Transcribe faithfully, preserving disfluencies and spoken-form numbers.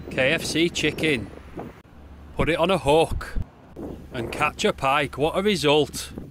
K F C chicken. Put it on a hook and catch a pike. What a result.